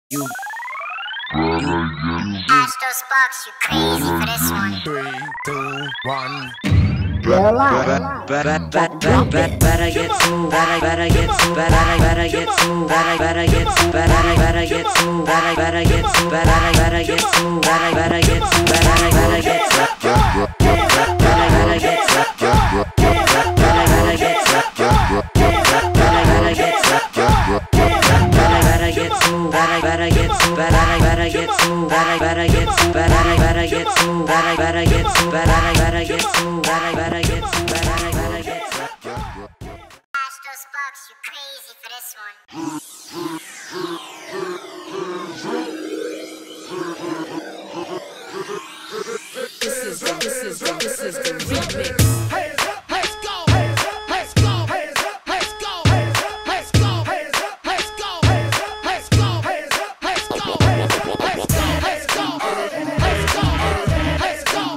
You Astro Sparks, you crazy for this one. 3, 2, 1. Better get to, better get to, better get to, better get to, better get to, better get to, better get to, better get to, better get to, better get Astro Sparks, you crazy for this one. This is the remix. Let's go. Let's go. Let's go. Let's go. Let's go. Let's go. Let's go. Let's go. Let's go. Let's go. Let's go. Let's go.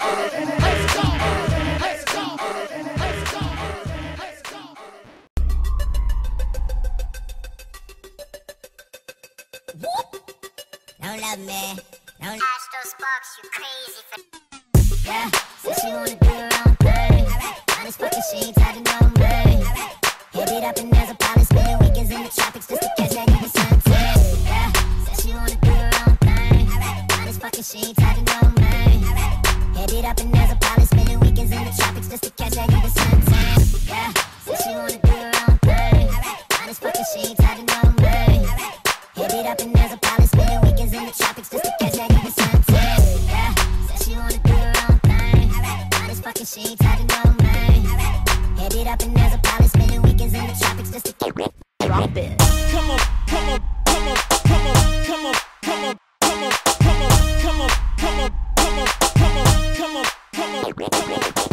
Let's go. Let's go. Don't love me. Don't Astro Sparks, you crazy for yeah. Said she wanna do her own thing. Honest fucking, she ain't tied to no ring. Hit it up and there's a pilot spending weekends in the tropics just to catch that nigga sunset. Yeah. Said she wanna do her own thing. Honest fucking, she ain't tied to no ring. Hit it up and there's a pilot spending weekends in the tropics just to catch that nigga sunset. Yeah. Said she wanna do her own thing. Honest fucking, she ain't tied to no ring. Hit it up and there's a pilot spending weekends in the tropics just to catch that nigga sunset. Yeah. Said she wanna do her own thing. Honest fucking, she ain't tied to no ring. Hit it up and there's a pilot spending weekends in the tropics just to drop it. Come on, come on, come on, come on, come on, come on, come on, come on, come on, come on, come on, come on, come on, come on.